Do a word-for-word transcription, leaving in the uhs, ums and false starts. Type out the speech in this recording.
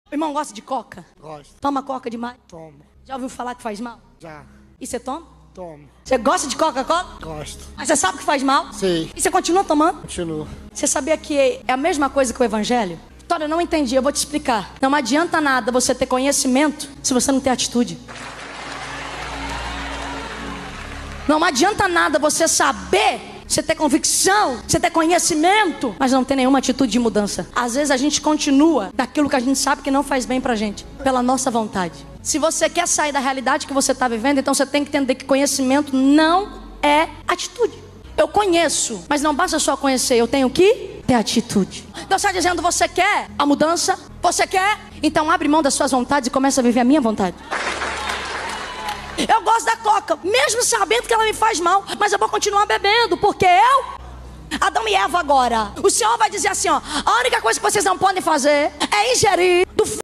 O irmão gosta de coca? Gosto. Toma coca demais? Tomo. Já ouviu falar que faz mal? Já. E você toma? Tomo. Você gosta de Coca-Cola? Gosto. Mas você sabe que faz mal? Sei. E você continua tomando? Continuo. Você sabia que é a mesma coisa que o evangelho? Vitória, eu não entendi, eu vou te explicar. Não adianta nada você ter conhecimento se você não ter atitude. Não adianta nada você saber, você ter convicção, você ter conhecimento, mas não ter nenhuma atitude de mudança. Às vezes a gente continua daquilo que a gente sabe que não faz bem pra gente, pela nossa vontade. Se você quer sair da realidade que você está vivendo, então você tem que entender que conhecimento não é atitude. Eu conheço, mas não basta só conhecer, eu tenho que ter atitude. Deus está dizendo, você quer a mudança? Você quer? Então abre mão das suas vontades e começa a viver a minha vontade. Eu gosto da coca, mesmo sabendo que ela me faz mal, mas eu vou continuar bebendo, porque eu, Adão e Eva agora, o Senhor vai dizer assim, ó, a única coisa que vocês não podem fazer é ingerir